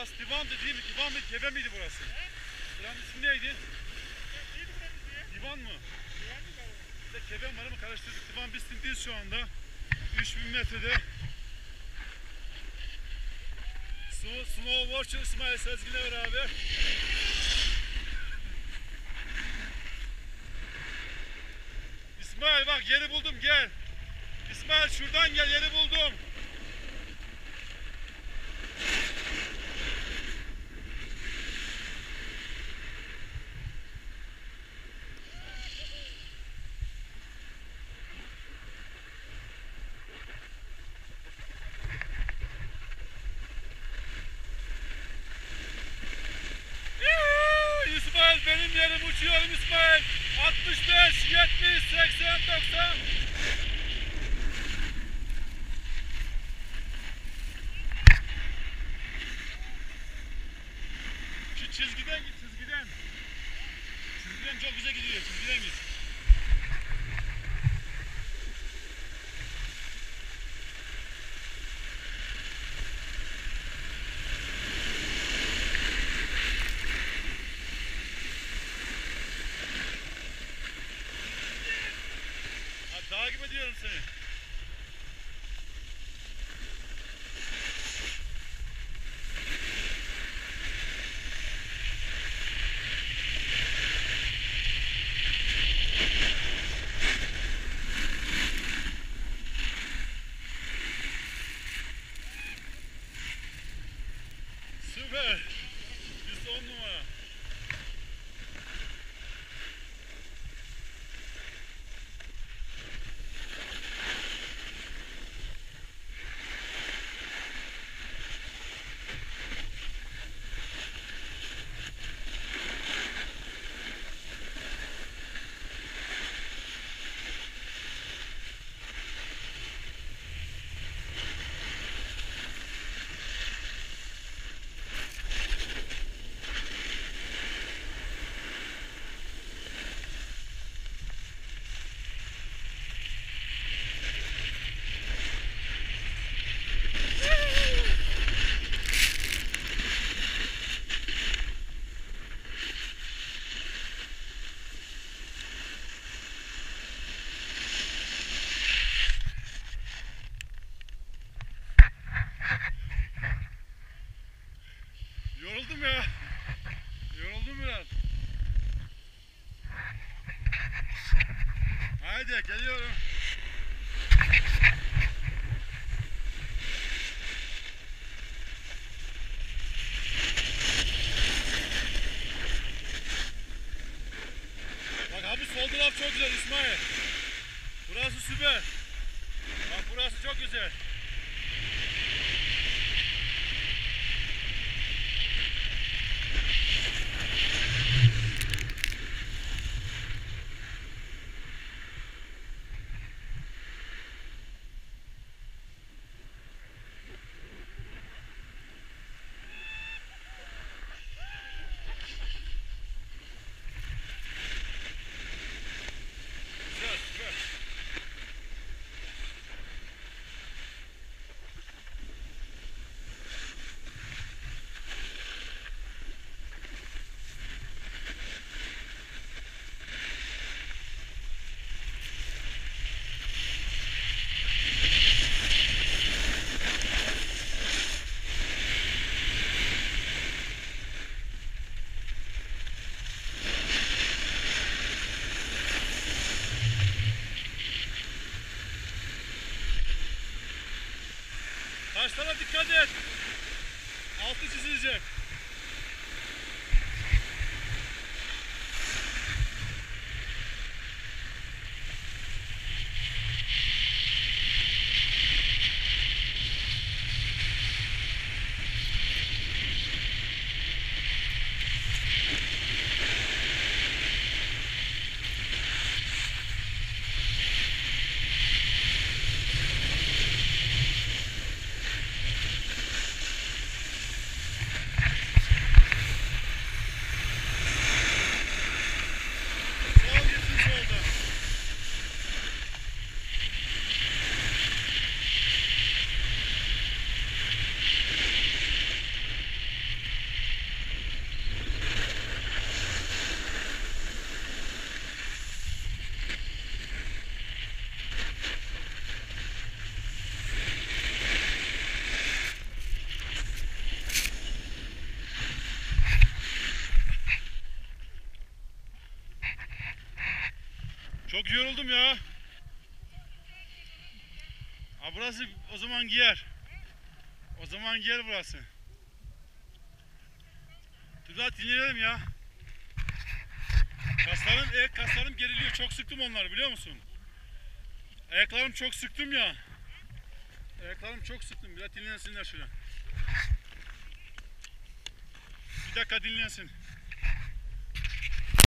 Burası divandı değil mi? Divan mı? Keve miydi burası? Buranın ismi neydi? Divan mı? Bir de keve var ama karıştırdık. Divan Bistin'deyiz şu anda. 3000 metrede. Snow Watcher İsmail Sezgin'le beraber. İsmail bak yeri buldum, gel. İsmail şuradan gel, yeri buldum. İsmail benim yerim, uçuyorum İsmail. 65, 70, 80, 90. Şu çizgiden git, çizgiden. Çizgiden çok güzel gidiyor, çizgiden git. Takip ediyorum seni. Süper. Biz 10 numara. Yoruldum ya. Yoruldum biraz. Haydi geliyorum. Bak abi sol taraf çok güzel İsmail. Burası süper. Bak burası çok güzel. Taşlara dikkat et. Altı çizilecek. Çok yoruldum ya. Ha, burası o zaman giyer. O zaman giyer burası. Dur dinleyelim ya. Kaslarım geriliyor. Çok sıktım onları biliyor musun? Ayaklarım çok sıktım ya. Ayaklarım çok sıktım. Biraz dinlensinler şöyle. Bir dakika dinlensin.